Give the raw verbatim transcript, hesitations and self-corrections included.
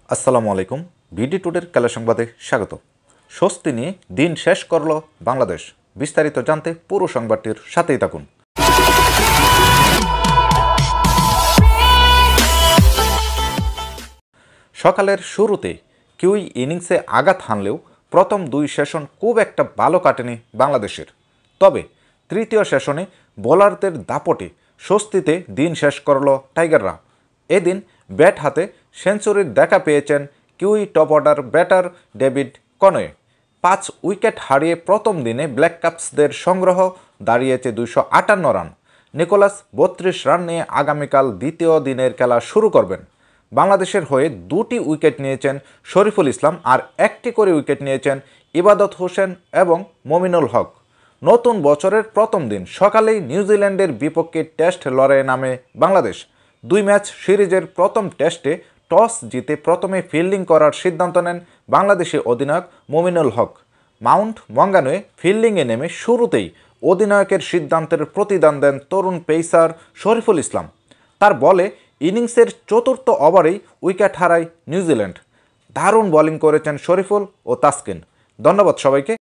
আসসালামু আলাইকুম। বিডি টুডের খেলা সংবাদে স্বাগত। স্বস্তি নিয়ে দিন শেষ করল বাংলাদেশ। বিস্তারিত জানতে পুরো সংবাদটির সাথেই থাকুন। সকালের শুরুতে কিউই ইনিংসে আঘাত হানলেও প্রথম দুই সেশন খুব একটা ভালো কাটেনি বাংলাদেশের। তবে তৃতীয় সেশনে বোলারদের দাপটে স্বস্তিতে দিন শেষ করল টাইগাররা। এদিন ব্যাট হাতে সেঞ্চুরির দেখা পেয়েছেন Kiwi top order batter David Conway. পাঁচ উইকেট হারিয়ে প্রথম দিনে ব্ল্যাক ক্যাপসদের সংগ্রহ দাঁড়িয়েছে দুইশো আটান্ন রান। নিকোলাস বত্রিশ রান নিয়ে আগামীকাল দ্বিতীয় দিনের খেলা শুরু করবেন। বাংলাদেশের হয়ে দুটি উইকেট নিয়েছেন শরীফুল ইসলাম আর একটি করে উইকেট নিয়েছেন ইবাদত হোসেন এবং মমিনুল হক। নতুন বছরের প্রথম দিন সকালেই নিউজিল্যান্ডের বিপক্ষে টেস্ট লড়াইয়ে নামে বাংলাদেশ। দুই ম্যাচ সিরিজের প্রথম টেস্টে টস জিতে প্রথমে ফিল্ডিং করার সিদ্ধান্ত নেন বাংলাদেশি অধিনায়ক মমিনুল হক। মাউন্ট মঙ্গানুয়ে ফিল্ডিংয়ে নেমে শুরুতেই অধিনায়কের সিদ্ধান্তের প্রতিদান দেন তরুণ পেসার শরীফুল ইসলাম। তার বলে ইনিংসের চতুর্থ ওভারেই উইকেট হারায় নিউজিল্যান্ড। দারুণ বোলিং করেছেন শরীফুল ও তাসকিন। ধন্যবাদ সবাইকে।